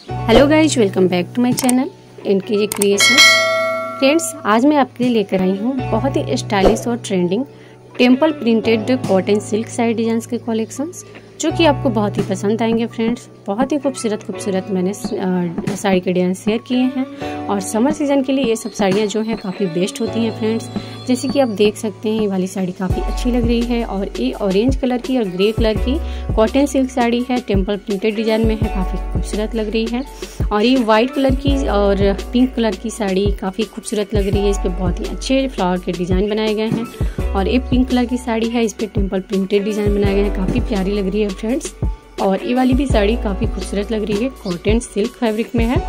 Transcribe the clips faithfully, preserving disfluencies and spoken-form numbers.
Hello guys, welcome back to my channel इनकी creation. Friends, आज मैं आपके लिए लेकर आई हूँ बहुत ही स्टाइलिश और trending temple printed cotton silk sari designs के कलेक्शंस, जो कि आपको बहुत ही पसंद आएंगे। फ्रेंड्स, बहुत ही खूबसूरत खूबसूरत मैंने साड़ी के डिजाइन शेयर किए हैं और समर सीजन के लिए ये सब साड़ियाँ जो हैं काफ़ी बेस्ट होती हैं। फ्रेंड्स, जैसे कि आप देख सकते हैं, ये वाली साड़ी काफ़ी अच्छी लग रही है और ये ऑरेंज कलर की और ग्रे कलर की कॉटन सिल्क साड़ी है, टेम्पल प्रिंटेड डिजाइन में है, काफ़ी खूबसूरत लग रही है। और ये वाइट कलर की और पिंक कलर की साड़ी काफ़ी खूबसूरत लग रही है। इस पर बहुत ही अच्छे फ्लावर के डिज़ाइन बनाए गए हैं और ये पिंक कलर की साड़ी है, इस पर टेम्पल प्रिंटेड डिज़ाइन बनाए गए हैं, काफ़ी प्यारी लग रही है फ्रेंड्स। और ये वाली भी साड़ी काफ़ी खूबसूरत लग रही है, कॉटन सिल्क फैब्रिक में है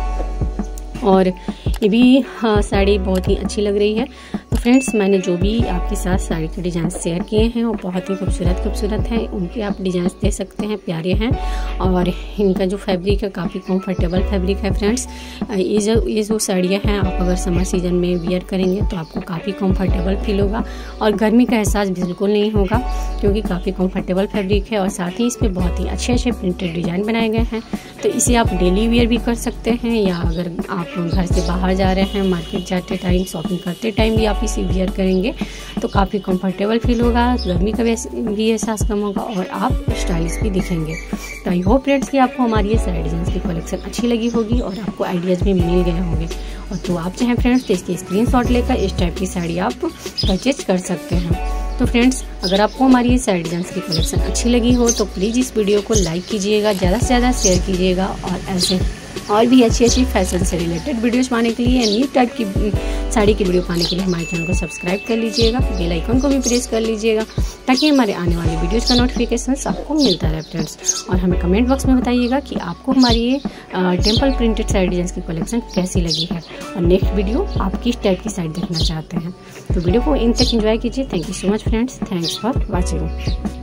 और ये भी हाँ साड़ी बहुत ही अच्छी लग रही है। तो फ्रेंड्स, मैंने जो भी आपके साथ साड़ी के डिज़ाइन शेयर किए हैं वो बहुत ही खूबसूरत खूबसूरत हैं, उनके आप डिज़ाइन दे सकते हैं, प्यारे हैं। और इनका जो फैब्रिक है काफ़ी कंफर्टेबल फैब्रिक है। फ्रेंड्स, ये जो ये जो साड़ियाँ हैं आप अगर समर सीजन में वियर करेंगे तो आपको काफ़ी कंफर्टेबल फील होगा और गर्मी का एहसास बिल्कुल नहीं होगा, क्योंकि काफ़ी कंफर्टेबल फैब्रिक है और साथ ही इस पर बहुत ही अच्छे अच्छे प्रिंटेड डिज़ाइन बनाए गए हैं। तो इसे आप डेली वियर भी कर सकते हैं, या अगर आप घर से बाहर जा रहे हैं, मार्केट जाते टाइम, शॉपिंग करते टाइम भी आप इसे वियर करेंगे तो काफ़ी कंफर्टेबल फील होगा, गर्मी का भी एहसास कम होगा और आप स्टाइलिश भी दिखेंगे। तो आई होप फ्रेंड्स कि आपको हमारी ये साड़ी डिजाइन की कलेक्शन अच्छी लगी होगी और आपको आइडियाज़ भी मिल गए होंगे। और तो आप चाहें फ्रेंड्स तो इसकी स्क्रीनशॉट लेकर इस टाइप की साड़ी आप परचेज कर सकते हैं। तो फ्रेंड्स, अगर आपको हमारी ये साड़ी डिजाइन की कलेक्शन अच्छी लगी हो तो प्लीज़ इस वीडियो को लाइक कीजिएगा, ज़्यादा से ज़्यादा शेयर कीजिएगा और ऐसे और भी अच्छी अच्छी फैशन से रिलेटेड वीडियोस पाने के लिए, न्यू टाइप की साड़ी की वीडियो पाने के लिए हमारे चैनल को सब्सक्राइब कर लीजिएगा, बेल आइकन को भी प्रेस कर लीजिएगा ताकि हमारे आने वाली वीडियोस का नोटिफिकेशंस आपको मिलता रहे फ्रेंड्स। और हमें कमेंट बॉक्स में बताइएगा कि आपको हमारी ये टेम्पल प्रिंटेड साड़ी डिजाइन की कलेक्शन कैसी लगी है और नेक्स्ट वीडियो आप किस टाइप की साड़ी देखना चाहते हैं। तो वीडियो को इन तक एंजॉय कीजिए। Thank you so much friends, thanks for watching.